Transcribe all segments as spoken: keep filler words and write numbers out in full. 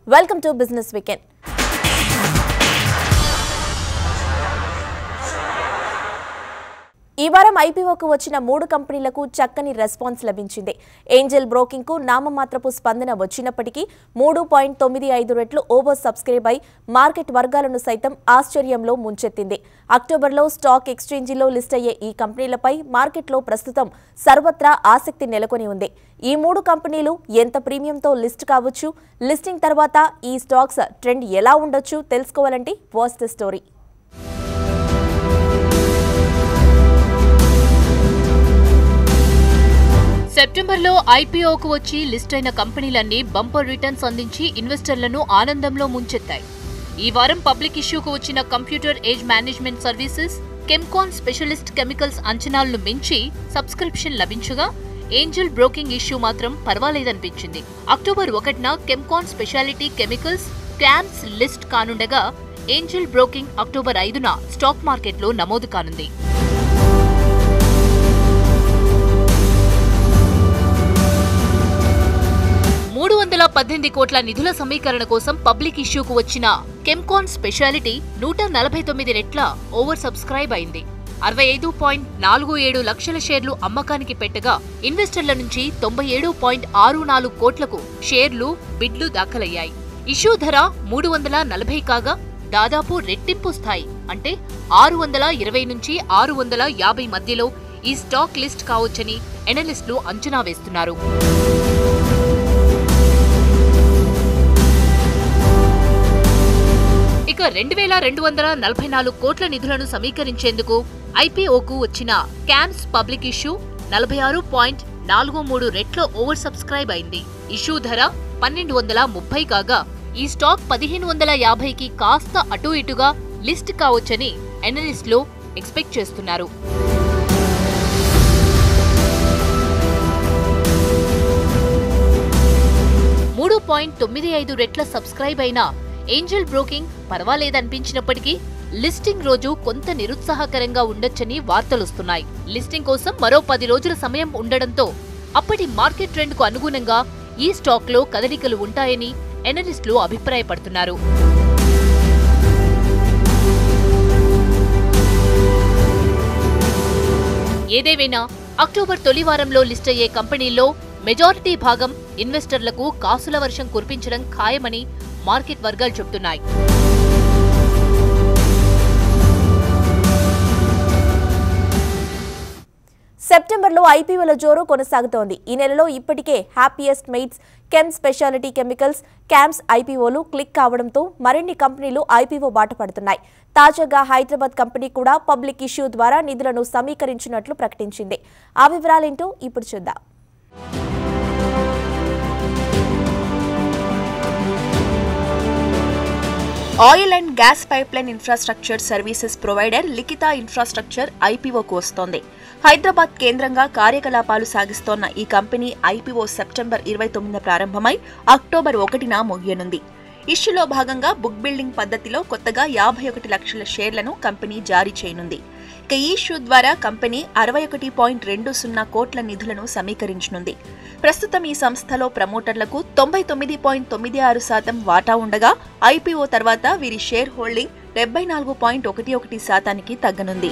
Welcome to Business Weekend. ఈ వారం ఐపీఓకు వచ్చిన మూడు కంపెనీలకు చక్కని రెస్పాన్స్ లభించింది. ఏంజెల్ బ్రోకింగ్ కు నామమాత్రపు స్పందన వచ్చినప్పటికీ మూడు పాయింట్ తొమ్మిది ఐదు రెట్లు ఓవర్ సబ్స్క్రైబ్ అయి మార్కెట్ వర్గాలను సైతం ఆశ్చర్యంలో ముంచెత్తింది. అక్టోబర్లో స్టాక్ ఎక్స్చేంజీలో లిస్ట్ అయ్యే ఈ కంపెనీలపై మార్కెట్లో ప్రస్తుతం సర్వత్రా ఆసక్తి నెలకొని ఉంది. ఈ మూడు కంపెనీలు ఎంత ప్రీమియంతో లిస్ట్ కావచ్చు, లిస్టింగ్ తర్వాత ఈ స్టాక్స్ ట్రెండ్ ఎలా ఉండొచ్చు తెలుసుకోవాలంటే వాచ్ ది స్టోరీ. సెప్టెంబర్లో ఐపీఓకు వచ్చి లిస్ట్ అయిన కంపెనీలన్నీ బంపర్ రిటర్న్స్ అందించి ఇన్వెస్టర్లను ఆనందంలో ముంచెత్తాయి. ఈ వారం పబ్లిక్ ఇష్యూకు వచ్చిన computer age management services, Chemcon specialist chemicals అంచనాలను మించి సబ్స్క్రిప్షన్ లభించగా ఏంజెల్ బ్రోకింగ్ ఇష్యూ మాత్రం పర్వాలేదనిపించింది. అక్టోబర్ ఒకటిన Chemcon speciality chemicals CAMS list కానుండగా ఏంజెల్ బ్రోకింగ్ అక్టోబర్ ఐదున స్టాక్ మార్కెట్లో నమోదు కానుంది. మూడు వందల పద్దెనిమిది కోట్ల నిధుల సమీకరణ కోసం పబ్లిక్ ఇష్యూకు వచ్చిన కెమ్కాన్ స్పెషాలిటీ నూట నలభై తొమ్మిది రెట్ల ఓవర్ సబ్స్క్రైబ్ అయింది. అరవై ఐదు పాయింట్ నాలుగు ఏడు లక్షల షేర్లు అమ్మకానికి పెట్టగా ఇన్వెస్టర్ల నుంచి తొంభై ఏడు పాయింట్ ఆరు నాలుగు కోట్లకు షేర్లు బిడ్లు దాఖలయ్యాయి. ఇష్యూ ధర మూడు వందల నలభై కాగా దాదాపు రెట్టింపు స్థాయి అంటే ఆరు వందల ఇరవై నుంచి ఆరు వందల యాభై మధ్యలో ఈ స్టాక్ లిస్ట్ కావచ్చని ఎనలిస్టులు అంచనా వేస్తున్నారు. ఇక రెండు వేల రెండు వందల నలభై నాలుగు కోట్ల నిధులను సమీకరించేందుకు ఐపీఓకు వచ్చిన క్యామ్స్ పబ్లిక్ ఇష్యూ నలభై ఆరు పాయింట్ నాలుగు మూడు రెట్ల ఓవర్ సబ్స్క్రైబ్ అయింది. ఇష్యూ ధర పన్నెండు వందల ముప్పై కాగా ఈ స్టాక్ పదిహేను వందల యాభైకి కాస్త అటు ఇటుగా లిస్ట్ కావచ్చని ఎనలిస్టులు ఎక్స్పెక్ట్ చేస్తున్నారు. మూడు పాయింట్ తొమ్మిది ఐదు రెట్ల సబ్స్క్రైబ్ అయిన ఏంజెల్ బ్రోకింగ్ పర్వాలేదనిపించినప్పటికీ లిస్టింగ్ రోజు కొంత నిరుత్సాహకరంగా ఉండొచ్చని వార్తలొస్తున్నాయి. లిస్టింగ్ కోసం మరో పది రోజుల సమయం ఉండడంతో అప్పటి మార్కెట్ ట్రెండ్ కు అనుగుణంగా ఈ స్టాక్ లో కదలికలు ఉంటాయని ఎనలిస్టులు అభిప్రాయపడుతున్నారు. ఏదేమైనా అక్టోబర్ తొలి వారంలో లిస్ట్ అయ్యే కంపెనీల్లో మెజారిటీ భాగం ఇన్వెస్టర్లకు కాసుల వర్షం కురిపించడం ఖాయమని మార్కెట్ వర్గాలు చెబుతున్నాయి. సెప్టెంబర్లో ఐపీఓల జోరు కొనసాగుతోంది. ఈ నెలలో ఇప్పటికే happiest minds, Chem speciality chemicals, CAMS ఐపీఓలు క్లిక్ కావడంతో మరిన్ని కంపెనీలు ఐపీఓ బాట పడుతున్నాయి. తాజాగా హైదరాబాద్ కంపెనీ కూడా పబ్లిక్ ఇష్యూ ద్వారా నిధులను సమీకరించినట్లు ప్రకటించింది. ఆ వివరాలేంటో ఇప్పుడు చూద్దాం. Oil and gas pipeline infrastructure services provider Likhitha infrastructure ఐపీఓకు వస్తోంది. హైదరాబాద్ కేంద్రంగా కార్యకలాపాలు సాగిస్తోన్న ఈ కంపెనీ ఐపీఓ సెప్టెంబర్ ఇరవై తొమ్మిదిన ప్రారంభమై అక్టోబర్ ఒకటిన ముగియనుంది. ఇష్యూలో భాగంగా బుక్ బిల్డింగ్ పద్ధతిలో కొత్తగా యాభై ఒకటి లక్షల షేర్లను కంపెనీ జారీ చేయనుంది. ఇక ఈ ఇష్యూ ద్వారా కంపెనీ అరవై ఒకటి పాయింట్ రెండు సున్నా కోట్ల నిధులను సమీకరించనుంది. ప్రస్తుతం ఈ సంస్థలో ప్రమోటర్లకు తొంభై తొమ్మిది పాయింట్ తొమ్మిది ఆరు శాతం వాటా ఉండగా ఐపీఓ తర్వాత వీరి షేర్ హోల్డింగ్ డెబ్బై నాలుగు పాయింట్ ఒకటి ఒకటి శాతానికి తగ్గనుంది.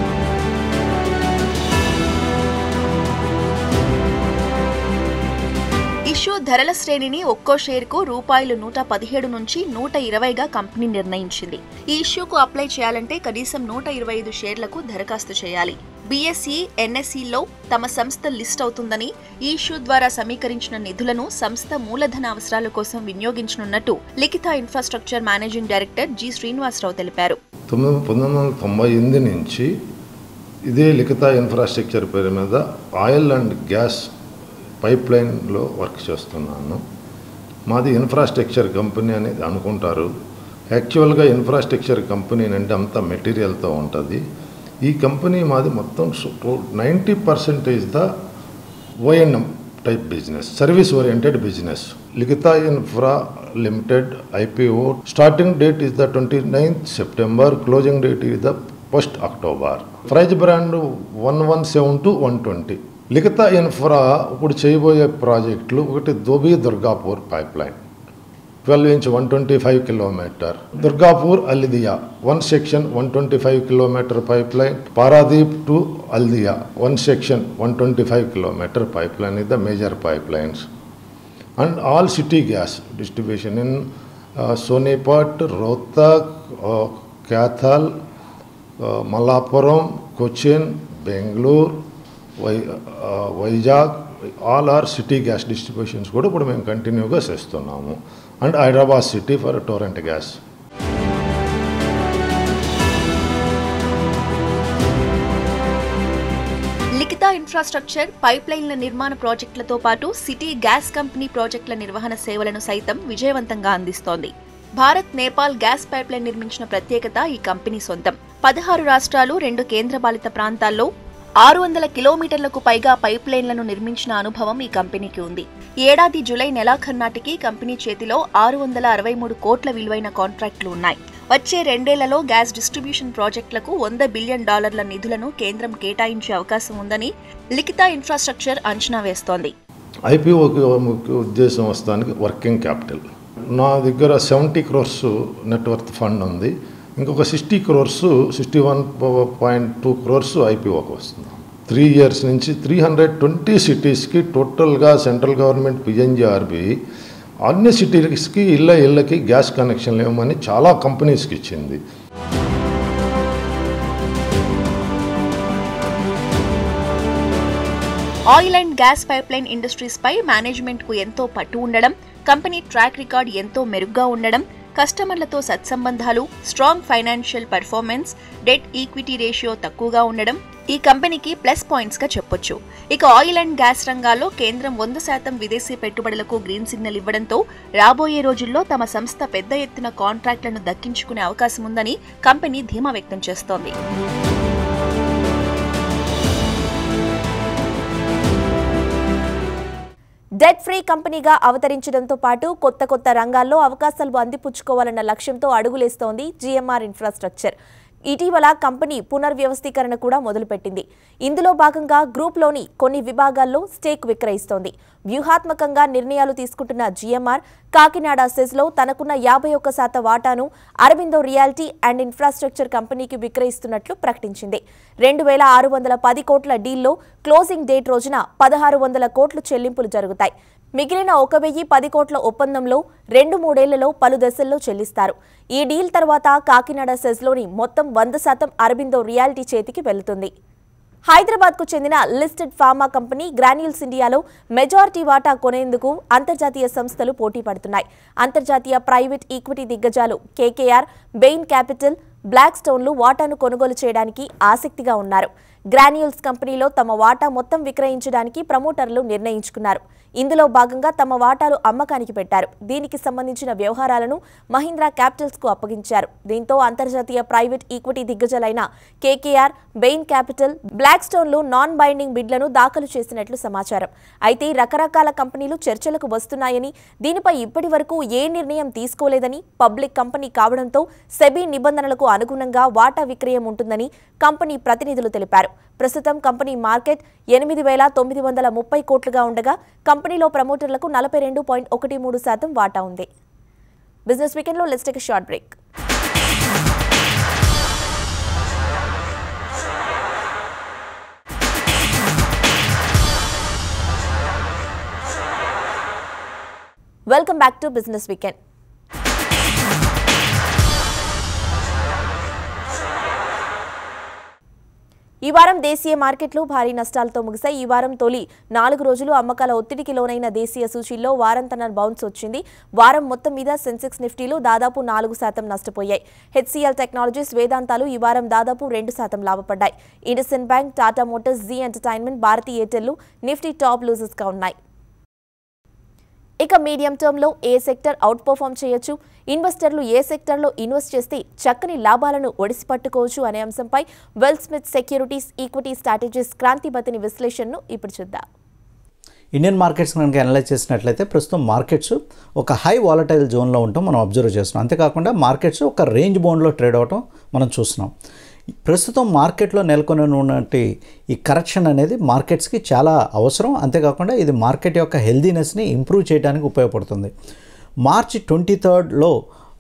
ఇష్యూ ధరల శ్రేణిని ఒక్కో షేర్కు రూపాయలు నూట పదిహేడు నుంచి నూట ఇరవైగా కంపెనీ నిర్ణయించింది. ఈ ఇష్యూకు అప్లై చేయాలంటే కనీసం నూట ఇరవై ఐదు షేర్లకు దరఖాస్తు చేయాలి. బీఎస్ఈ, ఎన్ఎస్ఈలో తమ సంస్థ లిస్ట్ అవుతుందని, ఈ ఇష్యూ ద్వారా సమీకరించిన నిధులను సంస్థ మూలధన అవసరాల కోసం వినియోగించనున్నట్టు Likhitha infrastructure managing director G Srinivasarao తెలిపారు. పంతొమ్మిది వందల తొంభై ఎనిమిది నుంచి ఇదే లిఖితా ఇన్ఫ్రాస్ట్రక్చర్ పేరు మీద ఆయిల్ అండ్ గ్యాస్ పైప్ లైన్లో వర్క్ చేస్తున్నాను. మాది ఇన్ఫ్రాస్ట్రక్చర్ కంపెనీ అనేది అనుకుంటారు. యాక్చువల్గా ఇన్ఫ్రాస్ట్రక్చర్ కంపెనీ అంటే అంతా మెటీరియల్తో ఉంటుంది. ఈ కంపెనీ మాది మొత్తం నైంటీ పర్సెంటేజ్ ద ఓఎన్ఎం type business, service oriented business. Likhitha infra limited IPO starting date is the twenty ninth September, closing date is the first October. Price band one one seven to one twenty. Likhitha infra ఇప్పుడు చేయబోయే ప్రాజెక్టులు ఒకటి Dobhi Durgapur pipe line, twelve inch one twenty-five kilometer. Durgapur Haldia, one section one twenty-five kilometer pipeline. Paradip to Haldia, one section one twenty-five kilometer pipeline is the major pipelines. And all city gas distribution in uh, Sonipat, Rohtak, uh, Kathal, uh, Malappuram, Cochin, Bangalore, Vai- uh, Vizag, all our city gas distributions కూడా ఇప్పుడు మేము కంటిన్యూగా చేస్తున్నాము. And Hyderabad city for Torrent gas. Likhitha infrastructure pipe లైన్ల నిర్మాణ ప్రాజెక్టులతో పాటు city gas company ప్రాజెక్టుల నిర్వహణ సేవలను సైతం విజయవంతంగా అందిస్తోంది. Bharat Nepal gas pipe line నిర్మించిన ప్రత్యేకత ఈ కంపెనీ సొంతం. పదహారు రాష్ట్రాలు, రెండు కేంద్రపాలిత ప్రాంతాల్లో ఆరు వందల కిలోమీటర్లకు పైగా పైప్ లైన్లను నిర్మించిన అనుభవం ఈ కంపెనీకి ఉంది. ఏడాది జూలై నెలాఖరు నాటికి కంపెనీ చేతిలో ఆరు వందల అరవై మూడు కోట్ల విలువైన కాంట్రాక్టులు ఉన్నాయి. వచ్చే రెండేళ్లలో గ్యాస్ డిస్ట్రిబ్యూషన్ ప్రాజెక్టులకు వంద బిలియన్ డాలర్ల నిధులను కేంద్రం కేటాయించే అవకాశం ఉందని లిఖితా ఇన్ఫ్రాస్ట్రక్చర్ అంచనా వేస్తోంది. ఐపీఓకి ముఖ్య ఉద్దేశం వస్తానికి వర్కింగ్ క్యాపిటల్. నా దగ్గర సెవెంటీ క్రోర్స్ నెట్వర్త్ ఫండ్ ఉంది. ఇంకొక sixty crores sixty one point two crores ఐపీఓకి వస్తుంది. త్రీ ఇయర్స్ నుంచి త్రీ హండ్రెడ్ ట్వంటీ సిటీస్కి టోటల్గా సెంట్రల్ గవర్నమెంట్ పిఎన్జిఆర్బి అన్ని సిటీస్కి ఇళ్ళ ఇళ్ళకి గ్యాస్ కనెక్షన్లు ఇవ్వమని చాలా కంపెనీస్కి ఇచ్చింది. Oil and gas pipe line industries పై మేనేజ్మెంట్ కు ఎంతో పట్టు ఉండడం, కంపెనీ ట్రాక్ రికార్డ్ ఎంతో మెరుగ్గా ఉండడం, కస్టమర్లతో సత్సంబంధాలు, strong financial performance, debt equity ratio తక్కువగా ఉండడం ఈ కంపెనీకి ప్లస్ పాయింట్స్ గా చెప్పొచ్చు. ఇక ఆయిల్ అండ్ గ్యాస్ రంగాల్లో కేంద్రం వంద శాతం విదేశీ పెట్టుబడులకు గ్రీన్ సిగ్నల్ ఇవ్వడంతో రాబోయే రోజుల్లో తమ సంస్థ పెద్ద ఎత్తున కాంట్రాక్టులను దక్కించుకునే అవకాశం ఉందని కంపెనీ ధీమా వ్యక్తం చేస్తోంది. డెట్ ఫ్రీ కంపెనీగా అవతరించడంతో పాటు కొత్త కొత్త రంగాల్లో అవకాశాలు అందిపుచ్చుకోవాలన్న లక్ష్యంతో అడుగులేస్తోంది జీఎంఆర్ ఇన్ఫ్రాస్ట్రక్చర్. ఇటీవల కంపెనీ పునర్వ్యవస్థీకరణ కూడా మొదలుపెట్టింది. ఇందులో భాగంగా గ్రూప్లోని కొన్ని విభాగాల్లో స్టేక్ విక్రయిస్తోంది. వ్యూహాత్మకంగా నిర్ణయాలు తీసుకుంటున్న జీఎంఆర్ కాకినాడ సెజ్లో తనకున్న యాభై ఒక్క శాతం వాటాను అరబిందో రియాలిటీ అండ్ ఇన్ఫ్రాస్ట్రక్చర్ కంపెనీకి విక్రయిస్తున్నట్లు ప్రకటించింది. రెండు వేల ఆరు వందల పది కోట్ల డీల్లో క్లోజింగ్ డేట్ రోజున పదహారు వందల కోట్లు చెల్లింపులు జరుగుతాయి. మిగిలిన ఒక వెయ్యి పది కోట్ల ఒప్పందంలో రెండు మూడేళ్లలో పలు దశల్లో చెల్లిస్తారు. ఈ డీల్ తర్వాత కాకినాడ సెజ్లోని మొత్తం వంద శాతం అరబిందో రియాలిటీ చేతికి వెళుతుంది. హైదరాబాద్కు చెందిన లిస్టెడ్ ఫార్మా కంపెనీ గ్రాన్యూల్స్ ఇండియాలో మెజారిటీ వాటా కొనేందుకు అంతర్జాతీయ సంస్థలు పోటీ పడుతున్నాయి. అంతర్జాతీయ ప్రైవేట్ ఈక్విటీ దిగ్గజాలు కేకేఆర్, బెయిన్ క్యాపిటల్, బ్లాక్ స్టోన్లు వాటాను కొనుగోలు చేయడానికి ఆసక్తిగా ఉన్నారు. గ్రాన్యూల్స్ కంపెనీలో తమ వాటా మొత్తం విక్రయించడానికి ప్రమోటర్లు నిర్ణయించుకున్నారు. ఇందులో భాగంగా తమ వాటాలు అమ్మకానికి పెట్టారు. దీనికి సంబంధించిన వ్యవహారాలను మహీంద్రా క్యాపిటల్స్ కు అప్పగించారు. దీంతో అంతర్జాతీయ ప్రైవేట్ ఈక్విటీ దిగ్గజాలైన కేకేఆర్, బెయిన్ క్యాపిటల్, బ్లాక్ స్టోన్లు నాన్ బైండింగ్ బిడ్లను దాఖలు చేసినట్లు సమాచారం. అయితే రకరకాల కంపెనీలు చర్చలకు వస్తున్నాయని, దీనిపై ఇప్పటి వరకు ఏ నిర్ణయం తీసుకోలేదని, పబ్లిక్ కంపెనీ కావడంతో సెబీ నిబంధనలకు అనుగుణంగా వాటా విక్రయం ఉంటుందని కంపెనీ ప్రతినిధులు తెలిపారు. ప్రస్తుతం కంపెనీ మార్కెట్ ఎనిమిది వేల తొమ్మిది వందల ముప్పై కోట్లుగా ఉండగా కంపెనీలో ప్రమోటర్లకు నలభై రెండు పాయింట్ ఒకటి మూడు శాతం వాటా ఉంది. బిజినెస్ వీకెండ్లో let's take a short break. Welcome back to business weekend. ఈ వారం దేశీయ మార్కెట్లు భారీ నష్టాలతో ముగిశాయి. ఈ వారం తొలి నాలుగు రోజులు అమ్మకాల ఒత్తిడికి లోనైన దేశీయ సూచీల్లో వారాంతన బౌన్స్ వచ్చింది. వారం మొత్తం మీద సెన్సెక్స్ నిఫ్టీలు దాదాపు నాలుగు శాతం నష్టపోయాయి. హెచ్సిఎల్ టెక్నాలజీస్, వేదాంతాలు ఈ వారం దాదాపు రెండు శాతం లాభపడ్డాయి. IndusInd bank, Tata Motors, Zee entertainment, Bharti Airtel Nifty top losers గా ఉన్నాయి. ఇక మీడియం టర్మ్లో ఏ సెక్టర్ అవుట్ పర్ఫార్మ్ చేయొచ్చు, ఇన్వెస్టర్లు ఏ సెక్టర్లో ఇన్వెస్ట్ చేస్తే చక్కని లాభాలను ఒడిసి పట్టుకోవచ్చు అనే అంశంపై wealth smith securities equity strategies Kranthi Bathini విశ్లేషణను ఇప్పుడు చూద్దాం. ఇండియన్ మార్కెట్స్ కనుక అనలైజ్ చేసినట్లయితే ప్రస్తుతం మార్కెట్స్ ఒక హై వాలటైల్ జోన్లో ఉండటం మనం అబ్జర్వ్ చేస్తున్నాం. అంతేకాకుండా మార్కెట్స్ ఒక రేంజ్ బౌండ్లో ట్రేడ్ అవటం మనం చూస్తున్నాం. ప్రస్తుతం మార్కెట్లో నెలకొని ఉన్నటువంటి ఈ కరెక్షన్ అనేది మార్కెట్స్కి చాలా అవసరం. అంతేకాకుండా ఇది మార్కెట్ యొక్క హెల్దీనెస్ని ఇంప్రూవ్ చేయడానికి ఉపయోగపడుతుంది. మార్చి ట్వంటీ థర్డ్లో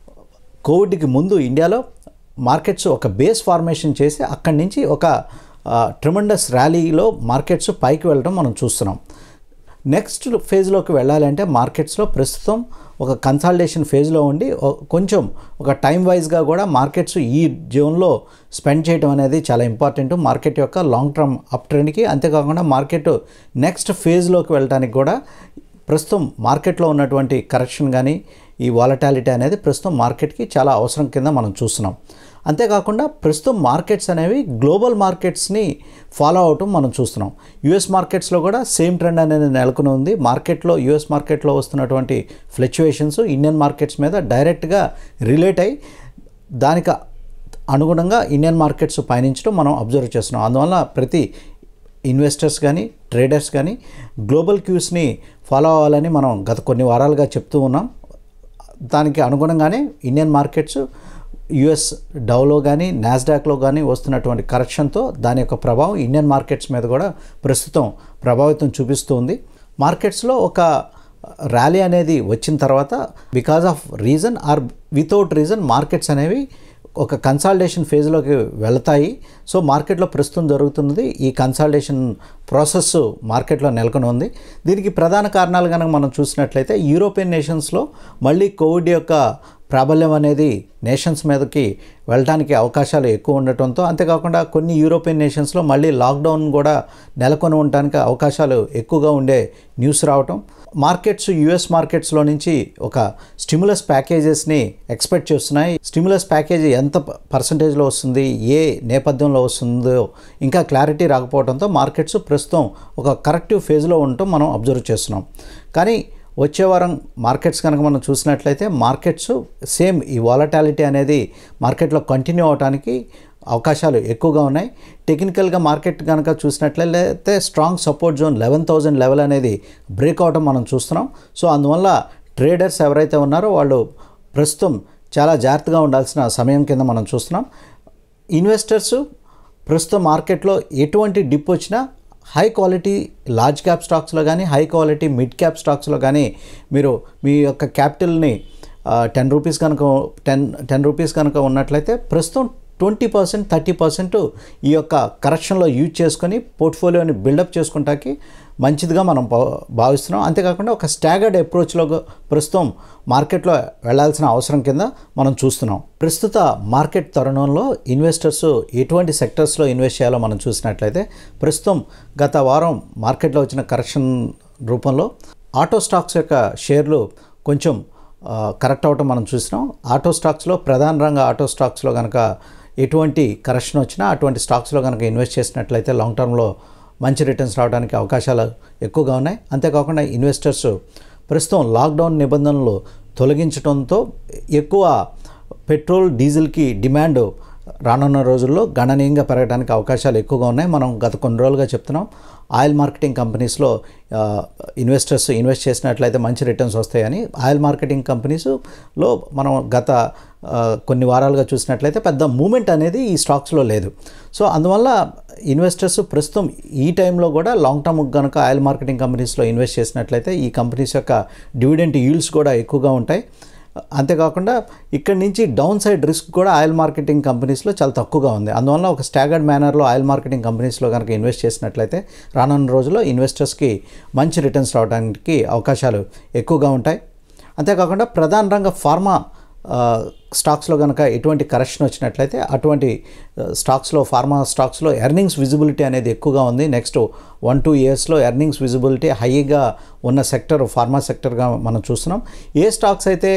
కోవిడ్కి ముందు ఇండియాలో మార్కెట్స్ ఒక బేస్ ఫార్మేషన్ చేసి అక్కడి నుంచి ఒక ట్రిమండస్ ర్యాలీలో మార్కెట్స్ పైకి వెళ్ళడం మనం చూస్తున్నాం. నెక్స్ట్ ఫేజ్లోకి వెళ్ళాలంటే మార్కెట్స్లో ప్రస్తుతం ఒక కన్సాలిడేషన్ ఫేజ్లో ఉండి కొంచెం ఒక టైం వైజ్గా కూడా మార్కెట్స్ ఈ జోన్లో స్పెండ్ చేయడం అనేది చాలా ఇంపార్టెంట్ మార్కెట్ యొక్క లాంగ్ టర్మ్ అప్ ట్రెండ్కి. అంతేకాకుండా మార్కెట్ నెక్స్ట్ ఫేజ్లోకి వెళ్ళడానికి కూడా ప్రస్తుతం మార్కెట్లో ఉన్నటువంటి కరెక్షన్ కానీ ఈ వాలటాలిటీ అనేది ప్రస్తుతం మార్కెట్కి చాలా అవసరం కింద మనం చూస్తున్నాం. అంతేకాకుండా ప్రస్తుతం మార్కెట్స్ అనేవి గ్లోబల్ మార్కెట్స్ని ఫాలో అవటం మనం చూస్తున్నాం. యుఎస్ మార్కెట్స్లో కూడా సేమ్ ట్రెండ్ అనేది నెలకొని ఉంది. మార్కెట్లో యుఎస్ మార్కెట్లో వస్తున్నటువంటి ఫ్లక్చువేషన్స్ ఇండియన్ మార్కెట్స్ మీద డైరెక్ట్గా రిలేట్ అయ్యి దానికి అనుగుణంగా ఇండియన్ మార్కెట్స్ పయనించడం మనం అబ్జర్వ్ చేస్తున్నాం. అందువల్ల ప్రతి ఇన్వెస్టర్స్ కానీ ట్రేడర్స్ కానీ గ్లోబల్ క్యూస్ని ఫాలో అవ్వాలని మనం గత కొన్ని వారాలుగా చెప్తూ ఉన్నాం. దానికి అనుగుణంగానే ఇండియన్ మార్కెట్స్ యుఎస్ డౌలో కానీ నాస్డాక్లో కానీ వస్తున్నటువంటి కరెక్షన్తో దాని యొక్క ప్రభావం ఇండియన్ మార్కెట్స్ మీద కూడా ప్రస్తుతం ప్రభావితం చూపిస్తూ ఉంది. మార్కెట్స్లో ఒక ర్యాలీ అనేది వచ్చిన తర్వాత because of reason or without reason markets అనేవి ఒక కన్సాలిడేషన్ ఫేజ్లోకి వెళతాయి. సో మార్కెట్లో ప్రస్తుతం జరుగుతున్నది ఈ కన్సాలిడేషన్ ప్రాసెస్ మార్కెట్లో నెలకొని ఉంది. దీనికి ప్రధాన కారణాలు కనుక మనం చూసినట్లయితే యూరోపియన్ నేషన్స్లో మళ్ళీ కోవిడ్ యొక్క ప్రాబల్యం అనేది నేషన్స్ మీదకి వెళ్ళడానికి అవకాశాలు ఎక్కువ ఉండటంతో, అంతేకాకుండా కొన్ని యూరోపియన్ నేషన్స్లో మళ్ళీ లాక్డౌన్ కూడా నెలకొని ఉండడానికి అవకాశాలు ఎక్కువగా ఉండే న్యూస్ రావటం, మార్కెట్స్ యుఎస్ మార్కెట్స్లో నుంచి ఒక స్టిమ్యులస్ ప్యాకేజెస్ని ఎక్స్పెక్ట్ చేస్తున్నాయి. స్టిమ్యులస్ ప్యాకేజ్ ఎంత పర్సంటేజ్లో వస్తుంది, ఏ నేపథ్యంలో వస్తుందో ఇంకా క్లారిటీ రాకపోవడంతో మార్కెట్స్ ప్రస్తుతం ఒక కరెక్టివ్ ఫేజ్లో ఉండటం మనం అబ్జర్వ్ చేస్తున్నాం. కానీ వచ్చే వారం మార్కెట్స్ కనుక మనం చూసినట్లయితే మార్కెట్స్ సేమ్ ఈ వాలటాలిటీ అనేది మార్కెట్లో కంటిన్యూ అవడానికి అవకాశాలు ఎక్కువగా ఉన్నాయి. టెక్నికల్గా మార్కెట్ కనుక చూసినట్లయితే strong support zone eleven thousand level అనేది బ్రేక్ అవటం మనం చూస్తున్నాం. సో అందువల్ల ట్రేడర్స్ ఎవరైతే ఉన్నారో వాళ్ళు ప్రస్తుతం చాలా జాగ్రత్తగా ఉండాల్సిన సమయం కింద మనం చూస్తున్నాం. ఇన్వెస్టర్స్ ప్రస్తుతం మార్కెట్లో ఎటువంటి డిప్ వచ్చినా హై క్వాలిటీ లార్జ్ క్యాప్ స్టాక్స్లో కానీ హై క్వాలిటీ మిడ్ క్యాప్ స్టాక్స్లో కానీ మీరు మీ యొక్క క్యాపిటల్ని టెన్ రూపీస్ కనుక టెన్ టెన్ రూపీస్ కనుక ఉన్నట్లయితే ప్రస్తుతం ట్వంటీ పర్సెంట్ థర్టీ పర్సెంట్ ఈ యొక్క కరెక్షన్లో యూజ్ చేసుకొని పోర్ట్ఫోలియోని బిల్డప్ చేసుకుంటానికి మంచిదిగా మనం భావిస్తున్నాం. అంతేకాకుండా ఒక స్టాగర్డ్ అప్రోచ్లో ప్రస్తుతం మార్కెట్లో వెళ్లాల్సిన అవసరం కింద మనం చూస్తున్నాం. ప్రస్తుత మార్కెట్ తరుణంలో ఇన్వెస్టర్స్ ఎటువంటి సెక్టర్స్లో ఇన్వెస్ట్ చేయాలో మనం చూసినట్లయితే ప్రస్తుతం గత వారం మార్కెట్లో వచ్చిన కరెక్షన్ రూపంలో ఆటో స్టాక్స్ యొక్క షేర్లు కొంచెం కరెక్ట్ అవటం మనం చూసినాం. ఆటో స్టాక్స్లో ప్రధాన రంగ ఆటో స్టాక్స్లో కనుక ఎటువంటి కరెక్షన్ వచ్చినా అటువంటి స్టాక్స్లో కనుక ఇన్వెస్ట్ చేసినట్లయితే లాంగ్ టర్మ్లో మంచి రిటర్న్స్ రావడానికి అవకాశాలు ఎక్కువగా ఉన్నాయి. అంతేకాకుండా ఇన్వెస్టర్స్ ప్రస్తుతం లాక్డౌన్ నిబంధనలు తొలగించడంతో ఎక్కువ పెట్రోల్ డీజిల్కి డిమాండ్ రానున్న రోజుల్లో గణనీయంగా పెరగడానికి అవకాశాలు ఎక్కువగా ఉన్నాయి. మనం గత కొన్ని రోజులుగా చెప్తున్నాం ఆయిల్ మార్కెటింగ్ కంపెనీస్లో ఇన్వెస్టర్స్ ఇన్వెస్ట్ చేసినట్లయితే మంచి రిటర్న్స్ వస్తాయని. ఆయిల్ మార్కెటింగ్ కంపెనీస్లో మనం గత కొన్ని వారాలుగా చూసినట్లయితే పెద్ద మూమెంట్ అనేది ఈ స్టాక్స్లో లేదు. సో అందువల్ల ఇన్వెస్టర్స్ ప్రస్తుతం ఈ టైంలో కూడా లాంగ్ టర్మ్ కనుక ఆయిల్ మార్కెటింగ్ కంపెనీస్లో ఇన్వెస్ట్ చేసినట్లయితే ఈ కంపెనీస్ యొక్క డివిడెండ్ ఈల్డ్స్ కూడా ఎక్కువగా ఉంటాయి. అంతేకాకుండా ఇక్కడి నుంచి డౌన్ సైడ్ రిస్క్ కూడా ఆయిల్ మార్కెటింగ్ కంపెనీస్లో చాలా తక్కువగా ఉంది. అందువల్ల ఒక స్టాగర్డ్ మేనర్లో ఆయిల్ మార్కెటింగ్ కంపెనీస్లో కనుక ఇన్వెస్ట్ చేసినట్లయితే రానున్న రోజుల్లో ఇన్వెస్టర్స్కి మంచి రిటర్న్స్ రావడానికి అవకాశాలు ఎక్కువగా ఉంటాయి. అంతేకాకుండా ప్రధాన రంగ ఫార్మా స్టాక్స్లో కనుక ఎటువంటి కరెక్షన్ వచ్చినట్లయితే అటువంటి స్టాక్స్లో ఫార్మా స్టాక్స్లో ఎర్నింగ్స్ విజిబిలిటీ అనేది ఎక్కువగా ఉంది. నెక్స్ట్ వన్ టూ ఇయర్స్లో ఎర్నింగ్స్ విజిబిలిటీ హైగా ఉన్న సెక్టర్ ఫార్మా సెక్టర్గా మనం చూస్తున్నాం. ఏ స్టాక్స్ అయితే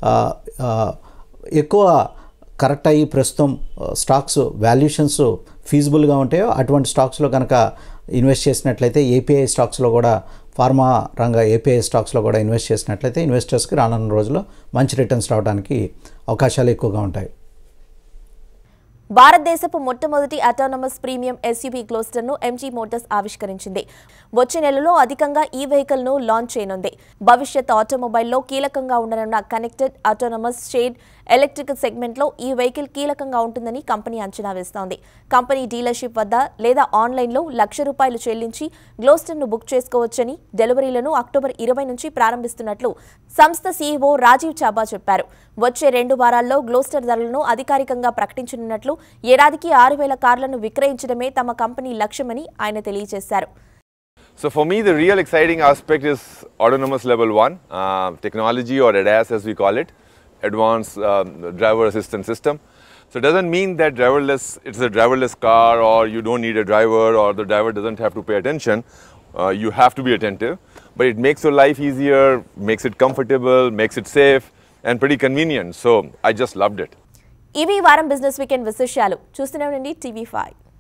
ఎక్కువ కరెక్ట్ అయ్యి ప్రస్తుతం స్టాక్స్ వాల్యుయేషన్స్ ఫీజిబుల్గా ఉంటాయో అటువంటి స్టాక్స్లో కనుక ఇన్వెస్ట్ చేసినట్లయితే ఏపీఐ స్టాక్స్లో కూడా ఫార్మా రంగ ఏపీఐ స్టాక్స్లో కూడా ఇన్వెస్ట్ చేసినట్లయితే ఇన్వెస్టర్స్కి రానున్న రోజుల్లో మంచి రిటర్న్స్ రావడానికి అవకాశాలు ఎక్కువగా ఉంటాయి. భారతదేశపు మొట్టమొదటి ఆటోనమస్ ప్రీమియం ఎస్యూవీ క్లోస్టర్ను ఎంజీ మోటార్స్ ఆవిష్కరించింది. వచ్చే నెలలో అధికంగా ఈ వెహికల్ ను లాంచ్ చేయనుంది. భవిష్యత్ ఆటోమొబైల్లో కీలకంగా ఉండనున్న కనెక్టెడ్ ఆటోనమస్ షేడ్ ఎలక్ట్రిక్ సెగ్మెంట్లో ఈ వెహికల్ కీలకంగా ఉంటుందని కంపెనీ అంచనా వేస్తోంది. కంపెనీ డీలర్షిప్ వద్ద లేదా ఆన్లైన్లో లక్ష రూపాయలు చెల్లించి గ్లోస్టర్ను బుక్ చేసుకోవచ్చని, డెలివరీలను అక్టోబర్ ఇరవై నుంచి ప్రారంభిస్తున్నట్లు సంస్థ సీఈఓ రాజీవ్ చాబా చెప్పారు. వచ్చే రెండు వారాల్లో గ్లోస్టర్ ధరలను అధికారికంగా ప్రకటించనున్నట్లు, ఏడాదికి ఆరు వేల కార్లను విక్రయించడమే తమ కంపెనీ లక్ష్యమని ఆయన తెలియజేశారు. So for me, the real exciting aspect is autonomous level one, uh, technology, or A D A S as we call it, advanced uh, driver assistance system. So it doesn't mean that driverless, it's a driverless car, or you don't need a driver, or the driver doesn't have to pay attention. Uh, you have to be attentive, but it makes your life easier, makes it comfortable, makes it safe, and pretty convenient. So I just loved it. ఇవి వారం business weekend విశేషాలు. చూస్తూనే ఉండండి TV five.